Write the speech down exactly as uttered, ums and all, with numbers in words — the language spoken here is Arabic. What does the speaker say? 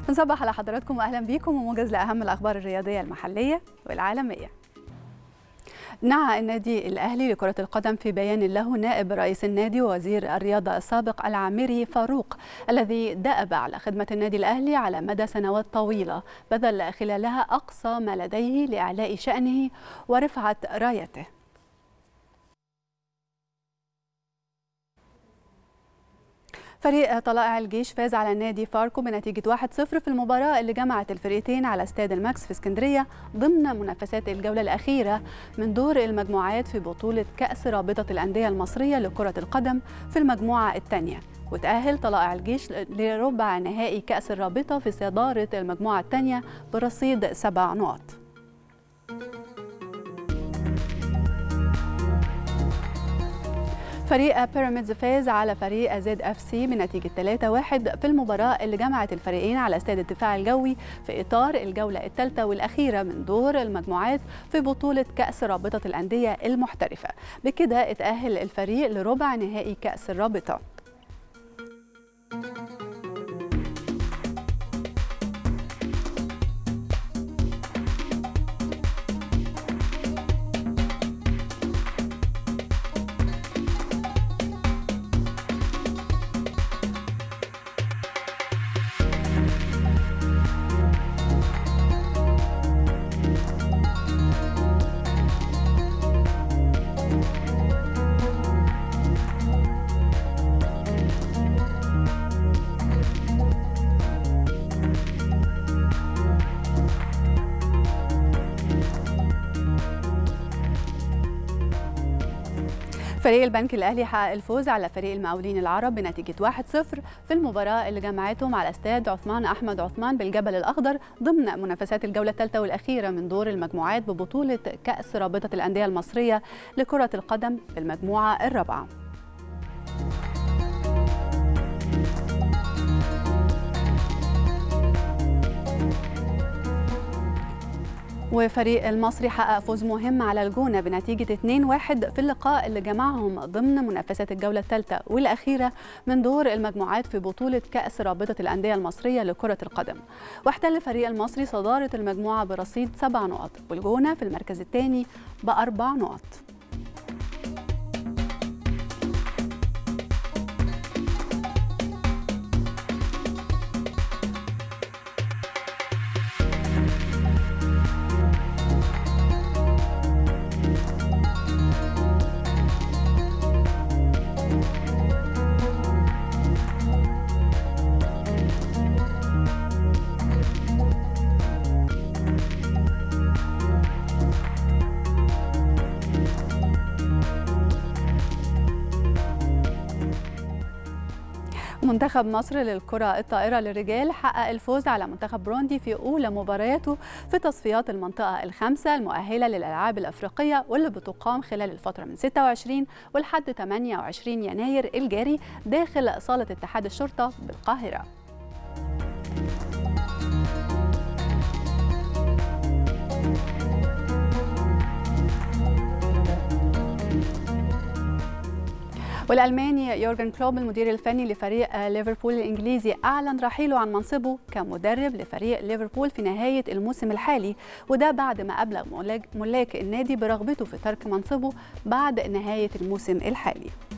نصبح على حضراتكم واهلا بيكم وموجز لاهم الاخبار الرياضيه المحليه والعالميه. نعى النادي الاهلي لكره القدم في بيان له نائب رئيس النادي ووزير الرياضه السابق العامري فاروق الذي دأب على خدمه النادي الاهلي على مدى سنوات طويله بذل خلالها اقصى ما لديه لاعلاء شأنه ورفعه رايته. فريق طلائع الجيش فاز على نادي فاركو بنتيجة واحد صفر في المباراة اللي جمعت الفريقين على استاد الماكس في اسكندرية ضمن منافسات الجولة الأخيرة من دور المجموعات في بطولة كأس رابطة الأندية المصرية لكرة القدم في المجموعة الثانية، وتأهل طلائع الجيش لربع نهائي كأس الرابطة في صدارة المجموعة الثانية برصيد سبع نقط. فريق بيراميدز فاز على فريق زد اف سي بنتيجة ثلاثة واحد في المباراة اللي جمعت الفريقين على استاد الدفاع الجوي في إطار الجولة الثالثة والأخيرة من دور المجموعات في بطولة كأس رابطة الأندية المحترفة. بكده اتأهل الفريق لربع نهائي كأس الرابطة. فريق البنك الأهلي حقق الفوز على فريق المقاولين العرب بنتيجة واحد صفر في المباراة اللي جمعتهم على استاد عثمان أحمد عثمان بالجبل الأخضر ضمن منافسات الجولة الثالثة والأخيرة من دور المجموعات ببطولة كأس رابطة الأندية المصرية لكرة القدم في المجموعة الرابعة. وفريق المصري حقق فوز مهم على الجونة بنتيجة اثنين واحد في اللقاء اللي جمعهم ضمن منافسات الجولة الثالثة والأخيرة من دور المجموعات في بطولة كأس رابطة الأندية المصرية لكرة القدم. واحتل الفريق المصري صدارة المجموعة برصيد سبع نقط والجونة في المركز الثاني بأربع نقط. منتخب مصر للكرة الطائرة للرجال حقق الفوز على منتخب بروندي في أولى مبارياته في تصفيات المنطقة الخامسة المؤهلة للألعاب الأفريقية واللي بتقام خلال الفترة من ستة وعشرين ولحد ثمانية وعشرين يناير الجاري داخل صالة اتحاد الشرطة بالقاهرة. والألماني يورجن كلوب المدير الفني لفريق ليفربول الإنجليزي أعلن رحيله عن منصبه كمدرب لفريق ليفربول في نهاية الموسم الحالي، وده بعد ما أبلغ ملاك النادي برغبته في ترك منصبه بعد نهاية الموسم الحالي.